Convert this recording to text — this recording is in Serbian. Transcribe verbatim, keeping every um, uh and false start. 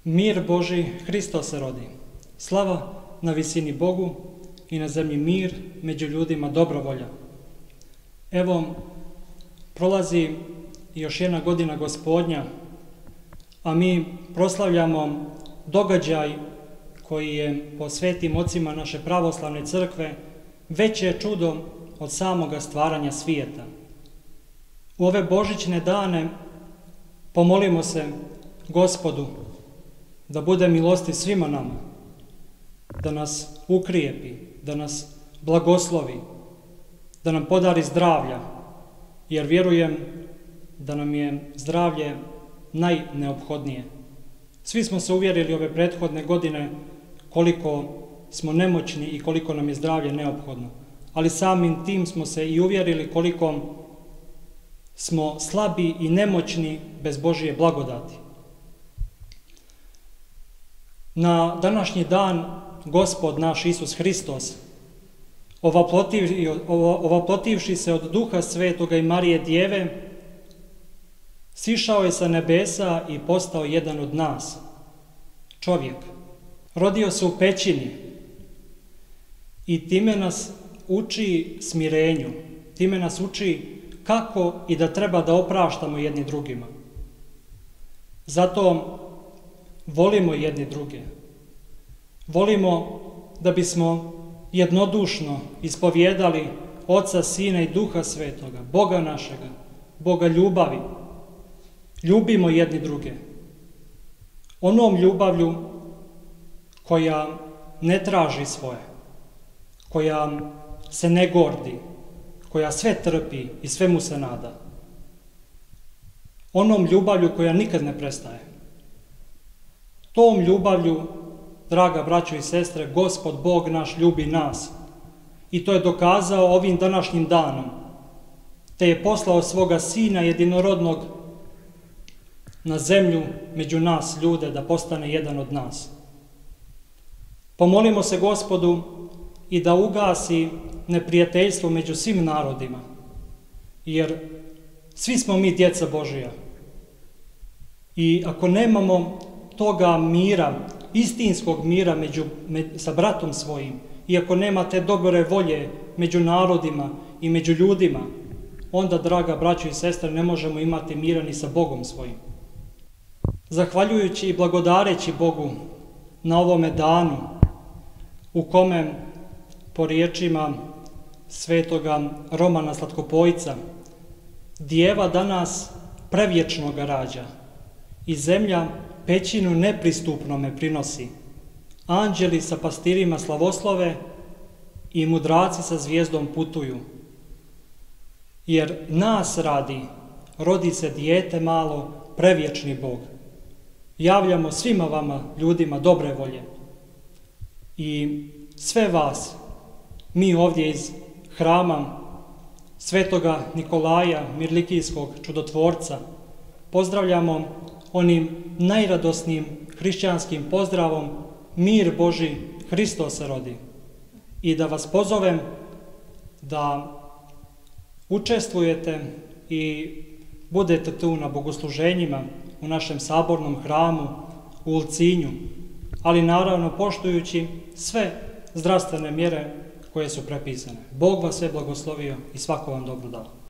Mir Boži, Hristos se rodi. Slava na visini Bogu i na zemlji mir, među ljudima dobra volja. Evo, prolazi još jedna godina Gospodnja, a mi proslavljamo događaj koji je po svetim ocima naše pravoslavne crkve veće čudo od samoga stvaranja svijeta. U ove božićne dane pomolimo se Gospodu da bude milosti svima nama, da nas ukrijepi, da nas blagoslovi, da nam podari zdravlja, jer vjerujem da nam je zdravlje najneophodnije. Svi smo se uvjerili ove prethodne godine koliko smo nemoćni i koliko nam je zdravlje neophodno, ali samim tim smo se i uvjerili koliko smo slabi i nemoćni bez Božije blagodati. Na današnji dan Gospod naš Isus Hristos, ovaplotivši se od Duha Svetoga i Marije Djeve, sišao je sa nebesa i postao jedan od nas, čovjek. Rodio se u pećini i time nas uči smirenju, time nas uči kako i da treba da opraštamo jedni drugima. Zato volimo jedni druge. Volimo da bismo jednodušno ispovjedali Oca, Sina i Duha Svetoga, Boga našega, Boga ljubavi. Ljubimo jedni druge. Onom ljubavlju koja ne traži svoje, koja se ne gordi, koja sve trpi i sve mu se nada. Onom ljubavlju koja nikad ne prestaje. Tom ljubavlju, draga braćo i sestre, Gospod Bog naš ljubi nas. I to je dokazao ovim današnjim danom. Te je poslao svoga Sina jedinorodnog na zemlju među nas ljude da postane jedan od nas. Pomolimo se Gospodu i da ugasi neprijateljstvo među svim narodima, jer svi smo mi djeca Božija. I ako nemamo toga mira, istinskog mira među, med, sa bratom svojim, i ako nema te dobre volje među narodima i među ljudima, onda, draga braćo i sestre, ne možemo imati mira ni sa Bogom svojim. Zahvaljujući i blagodareći Bogu na ovome danu, u kome, po riječima svetoga Romana Slatkopojca, Djeva danas prevječnoga rađa i zemlja pećinu nepristupnome prinosi. Anđeli sa pastirima slavoslove i mudraci sa zvijezdom putuju. Jer nas radi, rodi se dijete malo, prevječni Bog. Javljamo svima vama, ljudima dobre volje. I sve vas, mi ovdje iz hrama svetoga Nikolaja, Mirlikijskog čudotvorca, pozdravljamo onim najradosnijim hrišćanskim pozdravom: mir Boži, Hristos se rodi. I da vas pozovem da učestvujete i budete tu na bogosluženjima u našem sabornom hramu u Ulcinju, ali naravno poštujući sve zdravstvene mjere koje su prepisane. Bog vas sve blagoslovio i svako vam dobro dao.